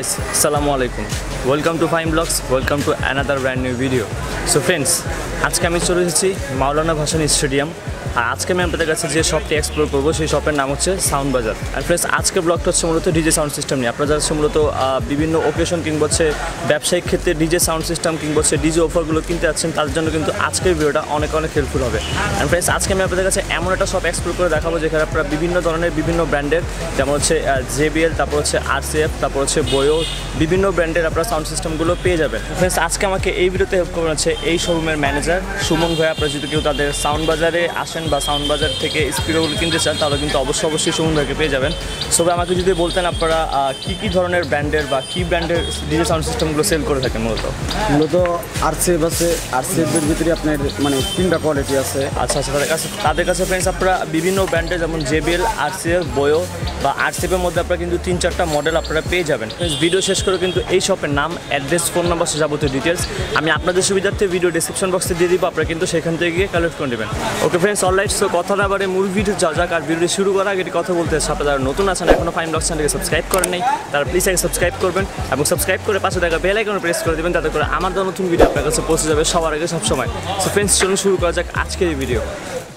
guys, assalamu alaikum. Welcome to Fine Vlogs. Welcome to another brand new video. So friends, আজকে আমি চলে এসেছি মাওলানা Bhasani stadium. আর আজকে আমি আপনাদের কাছে যে শপটি এক্সপ্লোর করবো সেই শপের নাম হচ্ছে সাউন্ড বাজার। আর ফ্রেন্ডস, আজকের ব্লগটা হচ্ছে মূলত ডিজে সাউন্ড সিস্টেম নিয়ে। আপনারা যাচ্ছে মূলত বিভিন্ন ওকেশন কিংবা হচ্ছে ব্যবসায়িক ক্ষেত্রে ডিজে সাউন্ড সিস্টেম কিংবা হচ্ছে ডিজে অফারগুলো কিনতে যাচ্ছেন, তার জন্য কিন্তু আজকের ভিডিওটা অনেক হেল্পফুল হবে। অ্যান্ড ফ্রেন্ডস, আজকে আমি আপনাদের কাছে এমন একটা শপ এক্সপ্লোর করে দেখাবো যেখানে আপনারা বিভিন্ন ধরনের বিভিন্ন ব্র্যান্ডের, যেমন হচ্ছে JBL, তারপর হচ্ছে RCF, তারপর হচ্ছে বয়ো, বিভিন্ন ব্র্যান্ডের আপনারা সাউন্ড সিস্টেমগুলো পেয়ে যাবেন। ফ্রেন্ডস, আজকে আমাকে এই ভিডিওতে হেল্প করবেন হচ্ছে এই শোরুমের ম্যানেজার সুমন ভাই। আপনারা যদি কেউ তাদের সাউন্ড বাজারে আসেন বা সাউন্ড বাজার থেকে স্পিকারগুলো কিনতে চান, তাহলে কিন্তু অবশ্যই সুমন ভাইকে পেয়ে যাবেন। সো আমাকে যদি বলতেন আপনারা কী ধরনের ব্র্যান্ডের বা কী ব্র্যান্ডের ডিজে সাউন্ড সিস্টেমগুলো সেল করে থাকেন? মূলত RCF আছে। RCF এর ভিতরে আপনার মানে 3টা কোয়ালিটি আছে। আচ্ছা, তাদের কাছে ফ্রেন্ডস আপনারা বিভিন্ন ব্র্যান্ডের, যেমন JBL, RCF, বয়ো বা RCF এর মধ্যে আপনারা কিন্তু 3-4টা মডেল আপনারা পেয়ে যাবেন। ভিডিও শেষ করে কিন্তু এই শপের নাম, অ্যাড্রেস, ফোন নাম্বার, যাবতীয় ডিটেলস আমি আপনাদের সুবিধার্থে ভিডিও ডেসক্রিপশন বক্সে দিয়ে দিব। আপনারা কিন্তু সেখান থেকে গিয়ে কালেক্ট করে নেবেন। Okay friends, alright. সো কথা না বাড়ে মূল ভিডিও যাওয়া যাক। আর ভিডিও শুরু করার আগে কথা বলতে হচ্ছে, আপনারা যারা নতুন আছেন এখনও ফাইন ব্লগস চ্যানেলকে সাবস্ক্রাইব করেন নাই, তারা প্লিজ আগে সাবস্ক্রাইব করবেন এবং সাবস্ক্রাইব করে পাশে থাকা বেল আইকনে প্রেস করে দেবেন, তাতে করে আমার নতুন ভিডিও আপনার কাছে পৌঁছে যাবে সবার আগে সবসময়। সো ফ্রেন্ডস, চলুন শুরু করা যাক আজকের এই ভিডিও।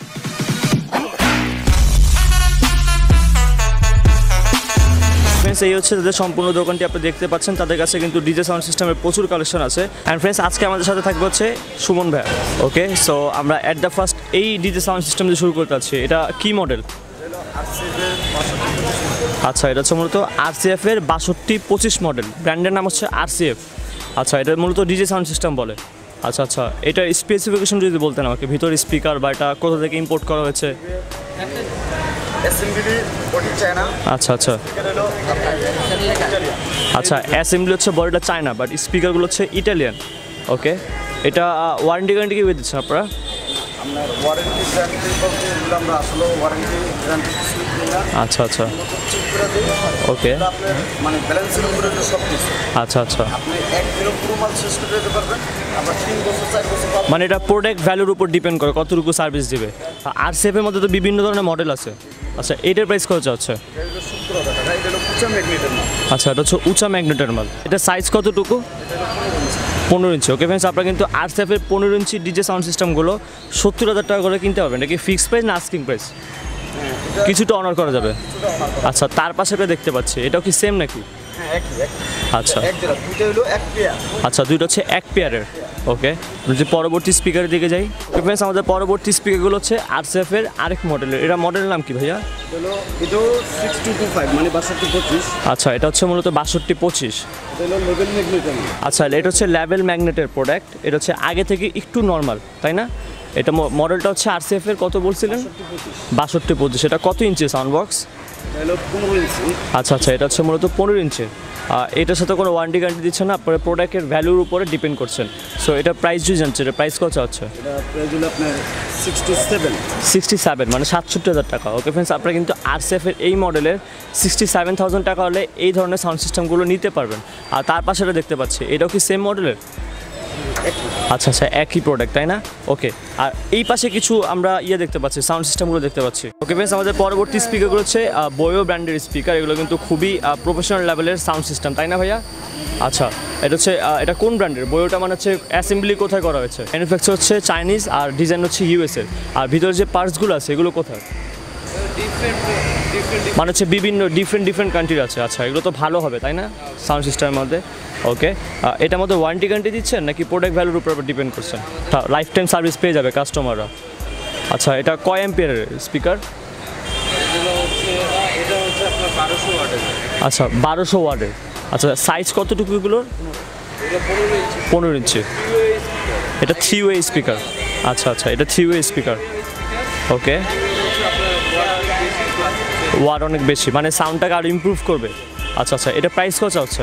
ফ্রেন্ডস, এই হচ্ছে তাদের সম্পূর্ণ দোকানটি আপনি দেখতে পাচ্ছেন। তাদের কাছে কিন্তু ডিজে সাউন্ড সিস্টেমের প্রচুর কালেকশন আছে। অ্যান্ড ফ্রেন্ডস, আজকে আমাদের সাথে থাকবে হচ্ছে সুমন ভাই। ওকে, সো আমরা অ্যাট দ্য ফার্স্ট এই ডিজে সাউন্ড সিস্টেম দিয়ে শুরু করতে চাচ্ছি। এটা কি মডেল? আচ্ছা, এটা হচ্ছে মূলত RCF এর 6225 মডেল। ব্র্যান্ডের নাম হচ্ছে RCF। আচ্ছা, এটা মূলত ডিজে সাউন্ড সিস্টেম বলে। আচ্ছা, এটার স্পেসিফিকেশন যদি বলতেন আমাকে, ভিতর স্পিকার বা এটা কোথা থেকে ইম্পোর্ট করা হয়েছে? আচ্ছা, অ্যাসেম্বলি হচ্ছে বডিটা চায়না, বাট স্পিকারগুলো হচ্ছে ইটালিয়ান। ওকে, এটা ওয়ারেন্টি গ্যারান্টি কি দিচ্ছেন আপনারা? আচ্ছা, ওকে, আচ্ছা, মানে এটা প্রোডাক্ট ভ্যালুর উপর ডিপেন্ড করে কতটুকু সার্ভিস দিবে। RCF এর মধ্যে তো বিভিন্ন ধরনের মডেল আছে। আচ্ছা, এইটার প্রাইস কত হচ্ছে? আচ্ছা, এটা হচ্ছে উঁচা ম্যাগনেটের মাল। এটা সাইজ কতটুকু? 15 ইঞ্চি। ওকে ফ্রেন্ডস, আপনারা কিন্তু RCF এর 15 ইঞ্চি ডিজে সাউন্ড সিস্টেমগুলো 70,000 টাকা করে কিনতে পারবেন। এটা কি ফিক্সড প্রাইস না আস্কিং প্রাইস? কিছুটা অনার করা যাবে। আচ্ছা, তার পাশে দেখতে পাচ্ছি, এটাও কি সেম নাকি? আচ্ছা, দুইটা হচ্ছে এক পেয়ারের। ওকে, যদি পরবর্তী স্পিকারের দিকে যাই, ফ্রেন্ডস, আমাদের পরবর্তী স্পিকারগুলো হচ্ছে RCF এর আরেক মডেলের। এটা মডেলের নাম কি ভাইয়া? আচ্ছা, এটা হচ্ছে মূলত 6225। আচ্ছা, এটা হচ্ছে লেভেল ম্যাগনেটের প্রোডাক্ট। এটা হচ্ছে আগে থেকে একটু নর্মাল, তাই না? এটা মডেলটা হচ্ছে RCF এর কত বলছিলেন? 6225। এটা কত ইঞ্চি সাউন্ড বক্স? আচ্ছা, এটা হচ্ছে মূলত 15 ইঞ্চি। এটার সাথে কোনো ওয়ারেন্টি গ্যারান্টি দিচ্ছে না, আপনার প্রোডাক্টের ভ্যালুর উপরে ডিপেন্ড করছেন। সো এটা প্রাইস যদি জানছে, এটা প্রাইস কত হচ্ছে? 67, মানে 67,000 টাকা। ওকে ফ্রেন্ডস, আপনারা কিন্তু RCF এর এই মডেলের 67,000 টাকা হলে এই ধরনের সাউন্ড সিস্টেমগুলো নিতে পারবেন। আর তার পাশে এটা দেখতে পাচ্ছি, এটাও কি সেম মডেলের? আচ্ছা, একই প্রোডাক্ট, তাই না? ওকে, আর এই পাশে কিছু আমরা দেখতে পাচ্ছি, সাউন্ড সিস্টেমগুলো দেখতে পাচ্ছি। ওকে ফ্রেন্ডস, আমাদের পরবর্তী স্পিকারগুলো হচ্ছে বয়ো ব্র্যান্ডের স্পিকার। এগুলো কিন্তু খুবই প্রফেশনাল লেভেলের সাউন্ড সিস্টেম, তাই না ভাইয়া? আচ্ছা, এটা হচ্ছে এটা কোন ব্র্যান্ডের? বয়োটা মানে হচ্ছে অ্যাসেম্বলি কোথায় করা হয়েছে? ম্যানুফ্যাকচার হচ্ছে চাইনিজ আর ডিজাইন হচ্ছে US এর। আর ভিতরে যে পার্টসগুলো আছে এগুলো কোথায়? মানে হচ্ছে বিভিন্ন ডিফারেন্ট কান্ট্রির আছে। আচ্ছা, এগুলো তো ভালো হবে, তাই না, সাউন্ড সিস্টেমের মধ্যে? ওকে, এটার মধ্যে ওয়ারেন্টি গ্যারান্টি দিচ্ছেন নাকি প্রোডাক্ট ভ্যালুর উপর ডিপেন্ড করছেন? লাইফ টাইম সার্ভিস পেয়ে যাবে কাস্টমাররা। আচ্ছা, এটা কয় অ্যাম্পিয়ারের স্পিকার? আচ্ছা, 1200 ওয়াটের। আচ্ছা, সাইজ কতটুকু এগুলোর? 15 ইঞ্চি। এটা 3-way স্পিকার। আচ্ছা, এটা 3-way স্পিকার। ওকে, ওয়াট অনেক বেশি, মানে সাউন্ডটাকে আরও ইমপ্রুভ করবে। আচ্ছা, এটা প্রাইস কত হচ্ছে?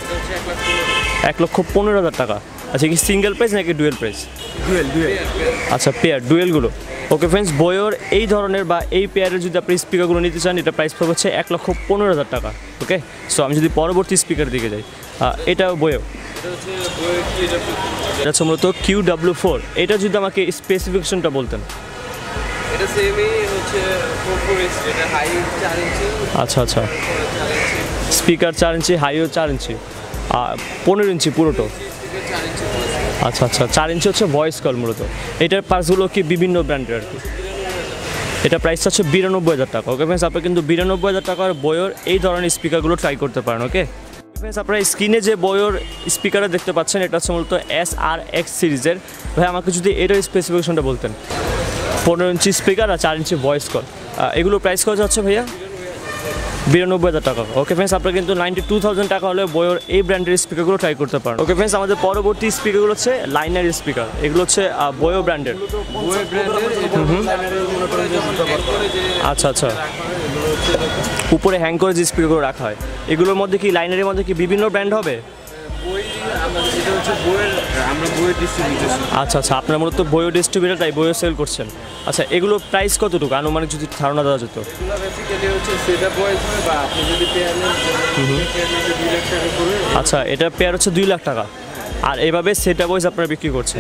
1,15,000 টাকা। আচ্ছা, কি সিঙ্গেল প্রাইস নাকি ডুয়েল প্রাইস? ডুয়েল। আচ্ছা, পেয়ার ডুয়েলগুলো। ওকে ফ্রেন্ডস, বয়োর এই ধরনের বা এই পেয়ারের যদি আপনি স্পিকারগুলো নিতে চান, এটা প্রাইস পড়বে হচ্ছে 1,15,000 টাকা। ওকে, সো আমি যদি পরবর্তী স্পিকারের দিকে যাই, এটা বয়ো, এটা হচ্ছে মূলত QW4। এটা যদি আমাকে স্পেসিফিকেশনটা বলতেন। এটা সেমই হচ্ছে 4x এটা হাই 4 ইঞ্চি আচ্ছা আচ্ছা, স্পিকার 4 ইঞ্চি, হাইও 4 ইঞ্চি, 15 ইঞ্চি পুরোটো। 4 ইঞ্চি আচ্ছা আচ্ছা, 4 ইঞ্চি হচ্ছে ভয়েস কল মূলত। এটার পার্টসগুলো কি বিভিন্ন ব্র্যান্ডের আর কি। এটা প্রাইস হচ্ছে 92,000 টাকা। ওকে ফ্রেন্ডস, আপনারা কিন্তু 92,000 টাকার বয়োর এই ধরনের স্পিকারগুলো ট্রাই করতে পারেন। ওকে ফ্রেন্ডস, আপনারা স্ক্রিনে যে বয়োর স্পিকারটা দেখতে পাচ্ছেন এটা হচ্ছে মূলত SRX সিরিজের। ভাই আমাকে যদি এটার স্পেসিফিকেশনটা বলতেন। 15 ইঞ্চি স্পিকার আর 4 ইঞ্চি ভয়েস কল, এগুলো প্রাইস কত যাচ্ছে ভাইয়া? 92,000 টাকা। ওকে ফ্রেন্ডস, আপনারা কিন্তু 92,000 টাকা হলে বয়োর এই ব্র্যান্ডের স্পিকারগুলো ট্রাই করতে পারেন। ওকে ফ্রেন্ডস, আমাদের পরবর্তী স্পিকারগুলো হচ্ছে লাইনার স্পিকার। এগুলো হচ্ছে বয়ো ব্র্যান্ডের। আচ্ছা আচ্ছা, উপরে হ্যাং করে যে স্পিকারগুলো রাখা হয় এগুলোর মধ্যে কি লাইনারের মধ্যে কি বিভিন্ন ব্র্যান্ড হবে? আচ্ছা আচ্ছা, আপনার মূলত বইও ডিস্ট্রিবিউটার, তাই বইও সেল করছেন। আচ্ছা, এগুলো প্রাইস কতটুকু আনুমানিক যদি ধারণা দেওয়া যেত? আচ্ছা, এটা পেয়ার হচ্ছে 2 লাখ টাকা, আর এভাবে সেটা বয়েস আপনারা বিক্রি করছেন।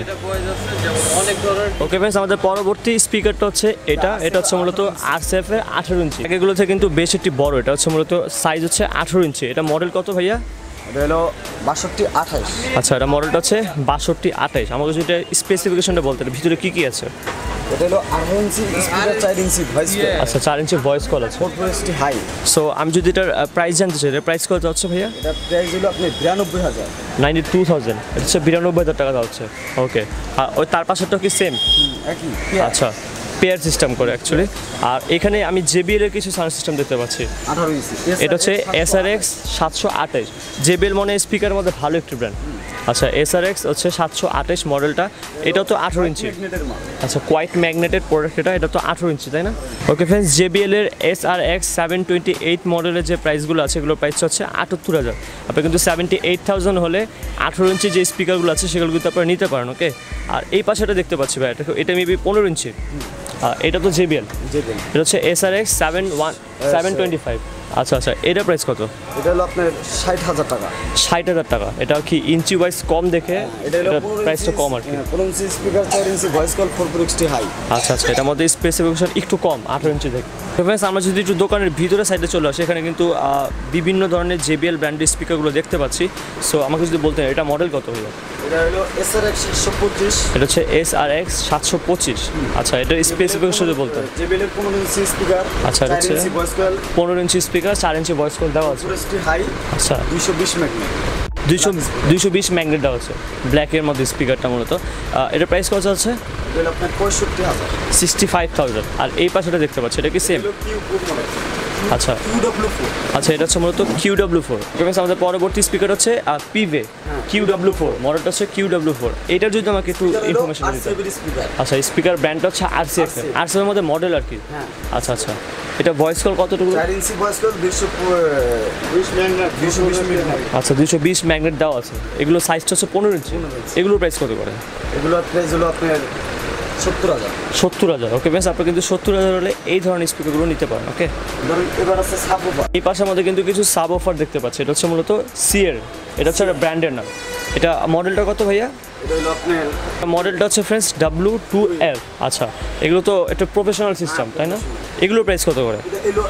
ওকে ফ্রেন্ডস, আমাদের পরবর্তী স্পিকারটা হচ্ছে এটা হচ্ছে মূলত RCF এর 18 ইঞ্চি। এগুলো থেকে কিন্তু বেশ একটি বড়, এটা হচ্ছে মূলত সাইজ হচ্ছে 18 ইঞ্চি। এটা মডেল কত ভাইয়া? এটা হলো 6228। আচ্ছা, এটা মডেলটা হচ্ছে 6228। আমাকে যদি এটা স্পেসিফিকেশনটা বলতে, ভিতরে কি কি আছে? এটা হলো 18 inch speaker, 4 inch voice coil. আচ্ছা, 4 ইঞ্চি ভয়েস কল আছে, 4x হাই। সো আমি যদি এটার প্রাইস জানতে চাই, এটার প্রাইস কত হচ্ছে ভাইয়া? এটা প্রাইস হলো আপনি 92,000। 92,000, এটা হচ্ছে 92,000 টাকা হচ্ছে। ওকে, আর ওই তার পাশেরটা কি সেম? একই। আচ্ছা, পেয়ার সিস্টেম করে অ্যাকচুয়ালি। আর এখানে আমি JBL এর কিছু সাউন্ড সিস্টেম দেখতে পাচ্ছি। 18 ইঞ্চি, এটা হচ্ছে SRX 728। JBL মনে স্পিকারের মধ্যে ভালো একটি ব্র্যান্ড। আচ্ছা, SRX হচ্ছে 728 মডেলটা। এটাও তো 18 ইঞ্চি। আচ্ছা, কোয়াইট ম্যাগনেটেড প্রোডাক্ট এটা তো 18 ইঞ্চি, তাই না? ওকে ফ্রেন্ডস, JBL এর SRX 728 মডেলের যে প্রাইসগুলো আছে এগুলোর প্রাইস হচ্ছে 78,000। আপনি কিন্তু 78,000 হলে 18 ইঞ্চি যে স্পিকারগুলো আছে সেগুলো কিন্তু আপনারা নিতে পারেন। ওকে, আর এই পাশেটা দেখতে পাচ্ছি ভাই, এটা মেবি 15 ইঞ্চি। এটা তো JBL, এটা হচ্ছে SRX 725। আচ্ছা আচ্ছা, এটা প্রাইস কত? এটা হলো আপনার 60,000 টাকা। 60,000 টাকা। এটা কি ইঞ্চি ওয়াইজ কম দেখে এটা প্রাইসটা কম আর কি। 15 inch speaker, 4 inch voice coil, 4x high. আচ্ছা আচ্ছা, এটার মধ্যে স্পেসিফিকেশন একটু কম 18 ইঞ্চি থেকে। ফ্রেন্ডস, আমরা যদি একটু দোকানের ভিতরে সাইডে চলে আসি, এখানে কিন্তু বিভিন্ন ধরনের JBL ব্র্যান্ডের স্পিকারগুলো দেখতে পাচ্ছি। সো আমাকে যদি বলতেন এটা মডেল কত হলো? এটা হলো SRX 725। এটা হচ্ছে SRX 725। আচ্ছা, এটার স্পেসিফিকেশন যদি বলতেন। JBL এর 15 ইঞ্চি স্পিকার, আচ্ছা, এটা হচ্ছে 15 inch speaker, 4 inch voice coil দেওয়া আছে। 4x high. আচ্ছা, 220 ম্যাগনেট। 220 ম্যাগনেট দেওয়া আছে ব্ল্যাকের মধ্যে স্পিকারটা মূলত। এটার প্রাইস কত আছে? এটা আপনার 65,000। 65,000। আর এই পাশেটা দেখতে পাচ্ছি, এটা কি সেম? আচ্ছা আচ্ছা, এটা হচ্ছে মূলত QW4। আমাদের পরবর্তী স্পিকার হচ্ছে পিভে QW4, মডেলটা হচ্ছে QW4। এটার যদি আমাকে একটু ইনফরমেশন দিতে। আচ্ছা, স্পিকার ব্র্যান্ডটা হচ্ছে RCF এর মধ্যে মডেল আর কি। আচ্ছা আচ্ছা, এটা ভয়েস কল কতটুকু? 4 ইঞ্চি ভয়েস কল, 220 ম্যাগনেট। আচ্ছা, 220 ম্যাগনেট দেওয়া আছে। এগুলো সাইজটা হচ্ছে 15 ইঞ্চি। এগুলোর প্রাইস কত করে? এগুলোর প্রাইস হলো আপনার 70,000। 70,000। ওকে বেশ, আপনি কিন্তু 70,000 হলে এই ধরনের স্পিকারগুলো নিতে পারেন। ওকে, ধরুন এবার আছে সাব অফার। এই পাশের মধ্যে কিন্তু কিছু সাব অফার দেখতে পাচ্ছি। এটা হচ্ছে মূলত সিএর, এটা হচ্ছে ব্র্যান্ডের নাম। এটা মডেলটা কত ভাইয়া? এটা হলো আপনার মডেলটা হচ্ছে ফ্রেন্ডস W2L। আচ্ছা, এগুলো তো একটা প্রফেশনাল সিস্টেম, তাই না? এগুলোর প্রাইস কত করে? এটা হলো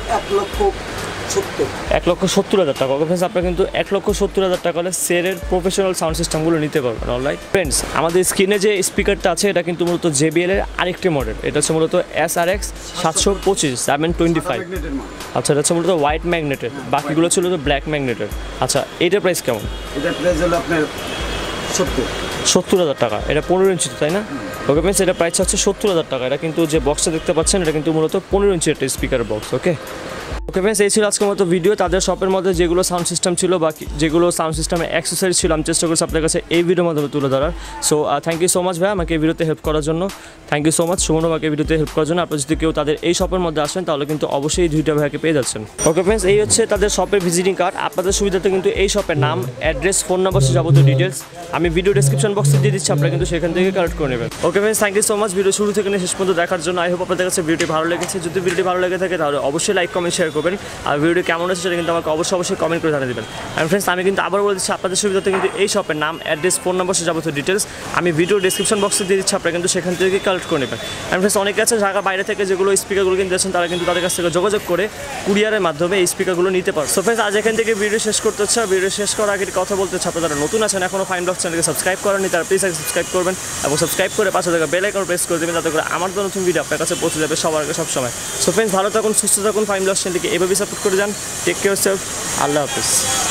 1,70,000 টাকা। ওকে ফ্রেন্ডস, আপনারা কিন্তু 1,70,000 টাকা হলে সেরের প্রফেশনাল সাউন্ড সিস্টেমগুলো নিতে পারবেন। অলরাইট ফ্রেন্ডস, আমাদের স্ক্রিনে যে স্পিকারটা আছে এটা কিন্তু মূলত JBL এর আরেকটি মডেল। এটা হচ্ছে মূলত SRX 725 725। আচ্ছা, এটা হচ্ছে মূলত হোয়াইট ম্যাগনেটের, বাকিগুলো ছিল তো ব্ল্যাক ম্যাগনেটের। আচ্ছা, এটার প্রাইস কেমন? এটার প্রাইস হলো আপনার 70,000 টাকা। এটা 15 ইঞ্চি, তাই না? ওকে ফ্রেন্ডস, এটা প্রাইস হচ্ছে 70,000 টাকা। এটা কিন্তু যে বক্সটা দেখতে পাচ্ছেন এটা কিন্তু মূলত 15 ইঞ্চি একটা speaker box. Okay okay friends, এই ছিল আজকের মতো ভিডিও। তাদের শপের মধ্যে যেগুলো সাউন্ড সিস্টেম ছিল বা যেগুলো সাউন্ড সিস্টেমের অ্যাক্সেসরিজ ছিল আমি চেষ্টা করছি আপনাদের কাছে এই ভিডিওর মাধ্যমে তুলে ধরার। So thank you so much ভাই আমাকে এই ভিডিওতে হেল্প করার জন্য। Thank you so much Suman আমাকে এই ভিডিওতে হেল্প করার জন্য। আপনারা যদি কেউ তাদের এই শপের মধ্যে আসেন তাহলে কিন্তু অবশ্যই এই দুইটা ভাইকে পেয়ে যাচ্ছেন। ওকে ফ্রেন্ডস, এই হচ্ছে তাদের শপের ভিজিটিং কার্ড। আপনাদের সুবিধাতে কিন্তু এই শপের নাম, অ্যাড্রেস, ফোন নাম্বার, যাবতীয় ডিটেলস আমি ভিডিও ডেসক্রিপশন বক্সে দিয়ে দিচ্ছি। আপনারা কিন্তু সেখান থেকে কালেক্ট করে নেবেন। Okay. Okay friends, thank you so much video শুরু থেকে নিয়ে শেষ পর্যন্ত দেখার জন্য। আই হোপ আপনাদের কাছে ভিডিওটি ভালো লেগেছে। যদি ভিডিওটি ভালো লেগে থাকে তাহলে অবশ্যই লাইক কমেন্ট শেয়ার করবেন, আর ভিডিওটি কেমন আছে সেটা কিন্তু আমাকে অবশ্যই কমেন্ট করে জানিয়ে দেবেন। অ্যান্ড ফ্রেন্ডস, আমি কিন্তু আবার বলে দিচ্ছি আপনাদের সুবিধাতে কিন্তু এই শপের নাম, অ্যাড্রেস, ফোন নাম্বার সে যাবতীয় ডিটেলস আমি ভিডিও ডিসক্রিপশন বক্সে দিয়ে দিচ্ছি, আপনারা কিন্তু সেখান থেকে কালেক্ট করে নেবেন। অ্যান্ড ফ্রেন্ডস, অনেকে আছে ঢাকার বাইরে থেকে যেগুলো স্পিকারগুলো কিনতে যাচ্ছেন তারা কিন্তু তাদের কাছ থেকে যোগাযোগ করে কুরিয়ারের মাধ্যমে এই স্পিকারগুলো নিতে পারে। সো ফ্রেন্ডস, আজ এখান থেকে ভিডিও শেষ করতে হচ্ছে। ভিডিও শেষ করার আগে কথা বলতে হচ্ছে, আপনারা নতুন আছেন এখনও ফাইন ব্লগস চ্যানেলকে সাবস্ক্রাইব করেননি তারা প্লিজ সাবস্ক্রাইব করবেন এবং সাবস্ক্রাইব করে পাশে থাকা বেল আইকন প্রেস করে দেবেন, যাতে করে আমার তো নতুন ভিডিও আপনার কাছে পৌঁছে যাবে সবার আগে সবসময়। সো ফ্রেন্ডস, ভালো থাকুন, সুস্থ থাকুন, ফাইন ব্লগস চ্যানেলকে এভাবেই সাপোর্ট করে যান। টেক কেয়ার সেলফ, আল্লাহ হাফিজ।